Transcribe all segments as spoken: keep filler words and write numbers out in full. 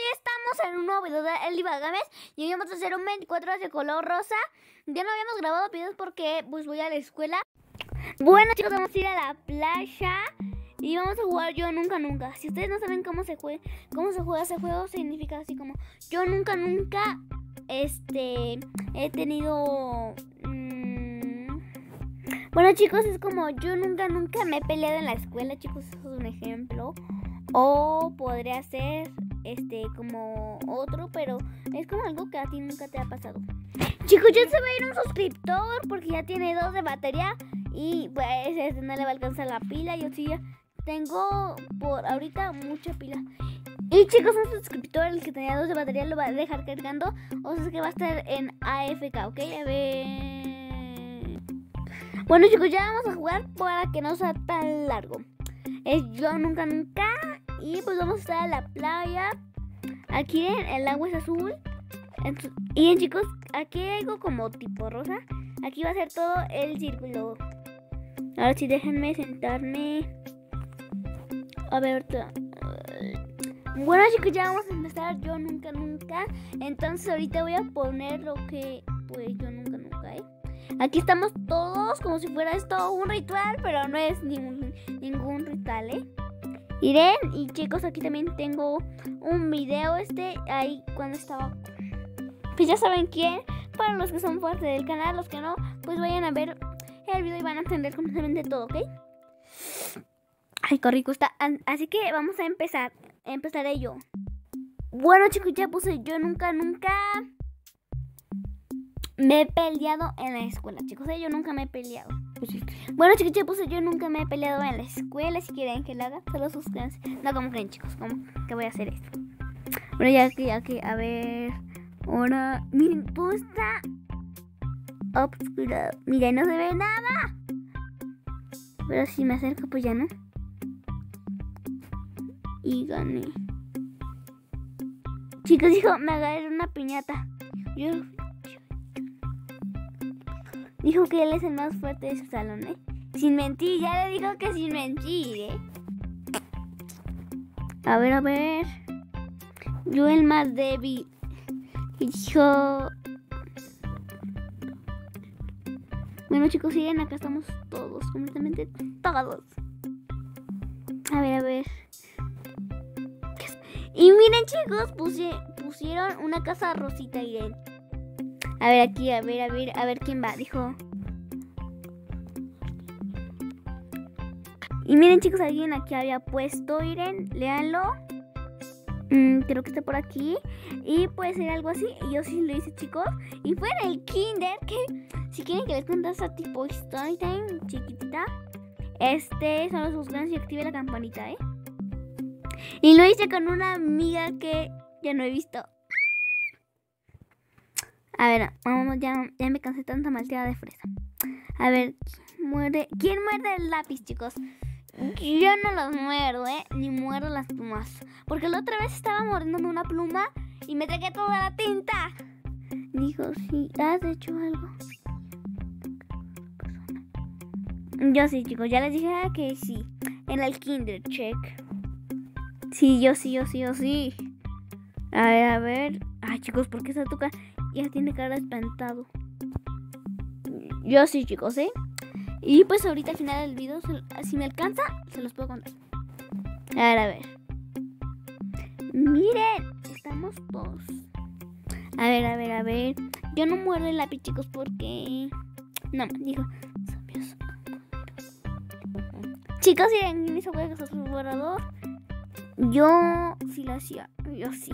ya estamos en un nuevo video de Eli Gámez y hoy vamos a hacer un veinticuatro horas de color rosa. Ya no habíamos grabado videos porque pues voy a la escuela. Bueno chicos, vamos a ir a la playa y vamos a jugar Yo Nunca Nunca. Si ustedes no saben cómo se juega, cómo se juega ese juego, significa así como yo nunca nunca este he tenido mmm... bueno chicos, es como yo nunca nunca me he peleado en la escuela, chicos, eso es un ejemplo. O podría ser este como otro, pero es como algo que a ti nunca te ha pasado. Chicos, ya se va a ir un suscriptor porque ya tiene dos de batería y pues este no le va a alcanzar la pila. Yo sí ya tengo por ahorita mucha pila. Y chicos, un suscriptor, el que tenía dos de batería, lo va a dejar cargando. O sea que va a estar en A F K, ¿ok? A ver. Bueno chicos, ya vamos a jugar para que no sea tan largo. Es Yo Nunca Nunca. Y pues vamos a estar en la playa. Aquí el agua es azul. Y en chicos, aquí hay algo como tipo rosa. Aquí va a ser todo el círculo. Ahora sí, déjenme sentarme. A ver. Bueno chicos, ya vamos a empezar Yo Nunca Nunca. Entonces ahorita voy a poner lo que pues Yo Nunca Nunca, ¿eh? Aquí estamos todos como si fuera esto un ritual, pero no es ningún, ningún ritual, ¿eh? Miren, y chicos, aquí también tengo un video este, ahí cuando estaba, pues ya saben quién, para los que son parte del canal, los que no, pues vayan a ver el video y van a entender completamente todo, ¿ok? Ay, qué rico está, así que vamos a empezar, empezaré yo. Bueno chicos, ya puse Yo Nunca Nunca. Me he peleado en la escuela, chicos, ¿eh? Yo nunca me he peleado. Bueno chicos, ya puse Yo Nunca me he peleado en la escuela. Si quieren que lo haga, solo suscríbanse. No, como creen chicos, ¿cómo que voy a hacer esto? Bueno, ya que, ya que, a ver. Ahora, miren, todo está obscuro. Miren, no se ve nada. Pero si me acerco, pues ya no. Y gané. Chicos, dijo, me agarré una piñata. Yo... Dijo que él es el más fuerte de su salón, ¿eh? Sin mentir, ya le dijo que sin mentir, ¿eh? A ver, a ver. Yo el más débil. Y dijo... Bueno, chicos, miren, acá estamos todos, completamente todos. A ver, a ver. Y miren, chicos, pusi pusieron una casa rosita, Irene. A ver aquí, a ver, a ver, a ver quién va, dijo. Y miren chicos, alguien aquí había puesto, Irene, léanlo. Mm, creo que está por aquí. Y puede ser algo así, y yo sí lo hice chicos. Y fue en el kinder, que si quieren que les cuente esa tipo story time chiquitita, este, solo suscríbanse y active la campanita, ¿eh? Y lo hice con una amiga que ya no he visto. A ver, vamos, ya, ya me cansé tanta malteada de fresa. A ver, ¿quién muerde? ¿Quién muerde el lápiz, chicos? Yo no los muerdo, ¿eh? Ni muerdo las plumas. Porque la otra vez estaba mordiendo una pluma y me tragué toda la tinta. Dijo, sí, ¿has hecho algo? Yo sí, chicos, ya les dije que sí. En el kinder, check. Sí, yo sí, yo sí, yo sí. A ver, a ver. Ay, chicos, ¿por qué está tu cara? Ya tiene cara espantado. Yo sí, chicos, ¿eh? Y pues ahorita al final del video, si me alcanza, se los puedo contar. A ver, a ver. Miren, estamos todos. A ver, a ver, a ver. Yo no muerdo el lápiz, chicos, porque... No, dijo... Chicos, miren, ¿quién hizo que es su borrador? Yo sí lo hacía. Yo sí.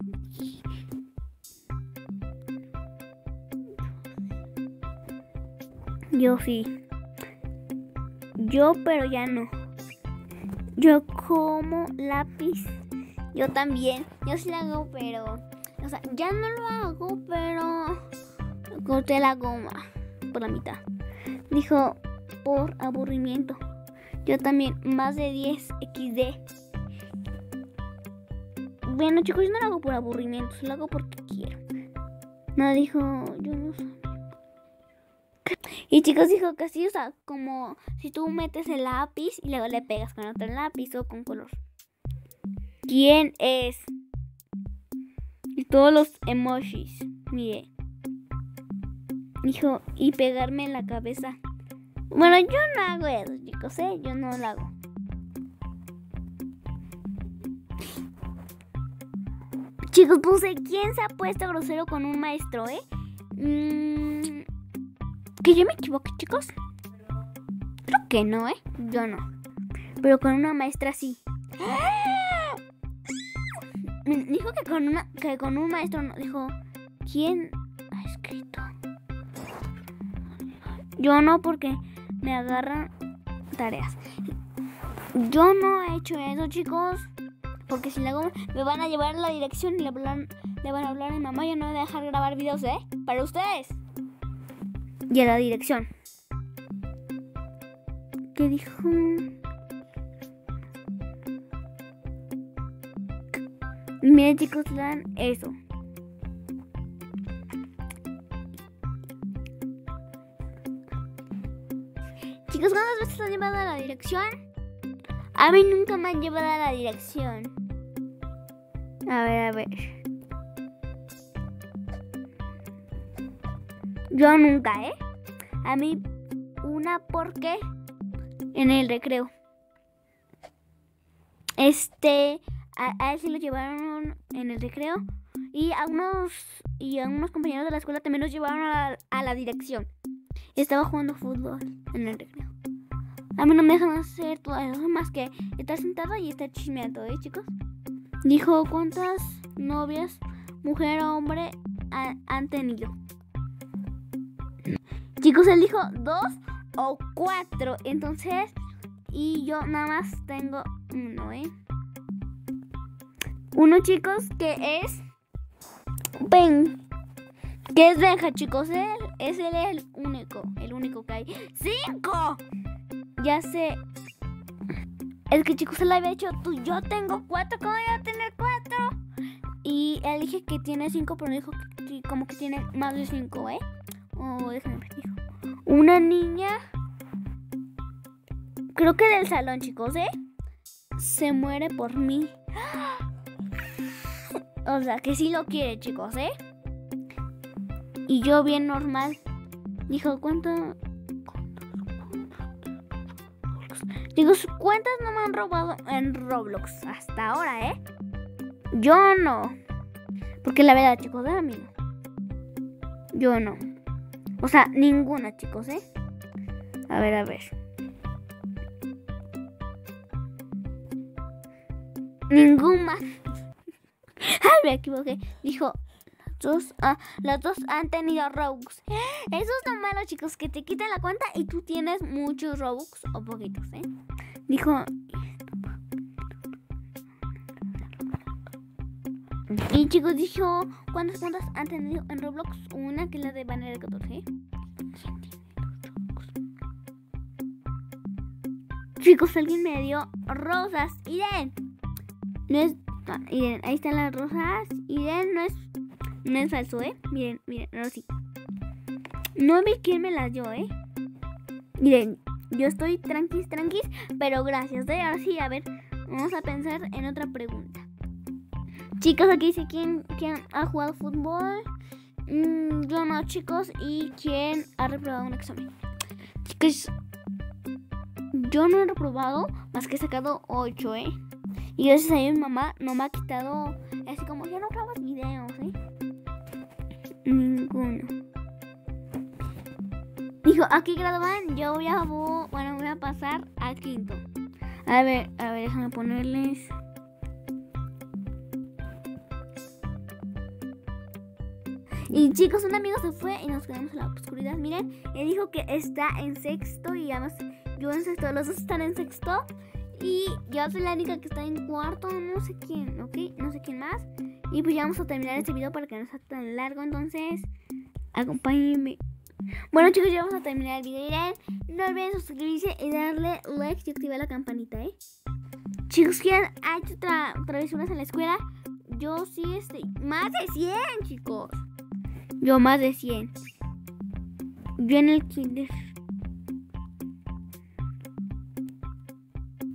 Yo sí. Yo, pero ya no. Yo como lápiz. Yo también. Yo sí lo hago, pero... O sea, ya no lo hago, pero... Corté la goma por la mitad. Dijo, por aburrimiento. Yo también, más de diez equis de. Bueno, chicos, yo no lo hago por aburrimiento. Lo hago porque quiero. No, dijo, yo no sé. Y chicos, dijo que sí, o sea, como si tú metes el lápiz y luego le pegas con otro lápiz o con color. ¿Quién es? todos los emojis. Mire. Dijo, y pegarme en la cabeza. Bueno, yo no hago eso, chicos, ¿eh? Yo no lo hago. Chicos, puse, ¿quién se ha puesto grosero con un maestro, eh? Mm, que yo me equivoque, chicos. Creo que no, ¿eh? Yo no. Pero con una maestra sí. Dijo que con una que con un maestro no. Dijo, ¿quién ha escrito? Yo no, porque me agarran tareas. Yo no he hecho eso, chicos. Porque si le hago, me van a llevar a la dirección y le, hablan, le van a hablar a mi mamá. Ya no me voy a dejar grabar videos, ¿eh? Para ustedes. Y a la dirección. ¿Qué dijo? Miren, chicos, lean eso. Chicos, ¿cuántas veces han llevado a la dirección? A mí nunca me han llevado a la dirección. A ver, a ver. Yo nunca, ¿eh? A mí una porque en el recreo. Este, a, a él sí lo llevaron en el recreo. Y a unos y a unos compañeros de la escuela también los llevaron a la, a la dirección. Estaba jugando fútbol en el recreo. A mí no me dejan hacer todo eso más que estar sentada y estar chismeando, ¿eh, chicos? Dijo, ¿cuántas novias, mujer o hombre, ha, han tenido? Chicos, él dijo dos o cuatro. Entonces, y yo nada más tengo uno, ¿eh? Uno, chicos, que es Ben. Que es Benja, chicos. Él es él el único. El único que hay. ¡Cinco! Ya sé. Es que, chicos, él había hecho tú. Yo tengo cuatro. ¿Cómo voy a tener cuatro? Y él dije que tiene cinco, pero dijo que como que tiene más de cinco, ¿eh? Oh, déjame ver, dijo. Una niña. Creo que del salón, chicos, ¿eh? Se muere por mí. O sea, que sí lo quiere, chicos, ¿eh? Y yo bien normal. Dijo, ¿cuánto? Chicos, ¿cuántas no me han robado en Roblox hasta ahora, eh? Yo no. Porque la verdad, chicos, a mí no. Yo no. O sea, ninguna, chicos, ¿eh? A ver, a ver. Ninguna. Ay, me equivoqué. Dijo, las dos, ah, las dos han tenido Robux. Eso es lo malo, chicos, que te quitan la cuenta y tú tienes muchos Robux o poquitos, ¿eh? Dijo... Y, chicos, dijo, ¿cuántas cuentas han tenido en Roblox? Una, que es la de Banner catorce, ¿eh? Chicos, alguien me dio rosas. Irene. No es... Ah, miren, ahí están las rosas. Miren, no es, no es falso, ¿eh? Miren, miren, no, sí. No vi quién me las dio, ¿eh? Miren, yo estoy tranquis, tranquis, pero gracias, ¿eh? Ahora sí, a ver, vamos a pensar en otra pregunta. Chicos, aquí dice quién, quién ha jugado fútbol. Mm, yo no, chicos. ¿Y quién ha reprobado un examen? Chicos, yo no he reprobado, más que he sacado ocho, ¿eh? Y gracias a mi mamá no me ha quitado, así como, ya no grabas videos, ¿eh? Ninguno. Dijo, aquí graban, yo voy a, bueno, voy a pasar al quinto. A ver, a ver, déjame ponerles. Y, chicos, un amigo se fue y nos quedamos en la oscuridad. Miren, él dijo que está en sexto y además yo en sexto, los dos están en sexto. Y yo soy la única que está en cuarto, no sé quién, ¿ok? No sé quién más. Y pues ya vamos a terminar este video para que no sea tan largo, entonces acompáñenme. Bueno, chicos, ya vamos a terminar el video. Miren, no olviden suscribirse y darle like y activar la campanita, ¿eh? Chicos, ¿quién ha hecho tra travesuras en la escuela? Yo sí estoy... Más de cien, chicos. Yo más de cien. Yo en el kinder.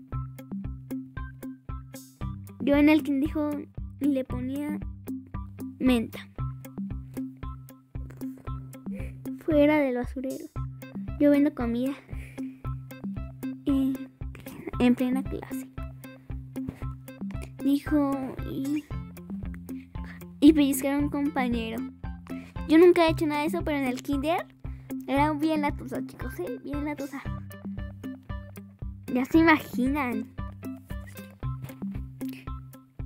Yo en el kinder dijo y le ponía menta. Fuera del basurero. Yo vendo comida en, en plena clase. Dijo y, y pellizcar a un compañero. Yo nunca he hecho nada de eso, pero en el kinder era bien latosa, chicos, ¿eh? Bien latosa. Ya se imaginan.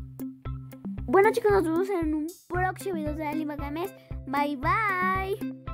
Bueno, chicos, nos vemos en un próximo video de Ali Bagames. Bye, bye.